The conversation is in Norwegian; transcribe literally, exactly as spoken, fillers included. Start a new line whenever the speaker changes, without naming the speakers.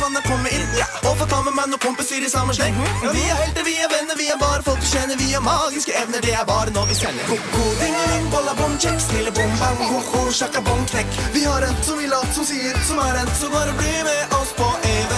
kan jeg komme inn, ja. Og få ta med meg noen kompiser i samme sleng. Ja, vi er helter, vi er venner, vi er bare folk du kjenner. Vi har magiske evner, det er bare når vi sender. Ko-ko, ding-ling, bolla, bom, check, snille, bom, bang, ho-ho, shaka, bom, knekk. Vi har en som vil at, som sier, som er en, så bare bli med oss på event.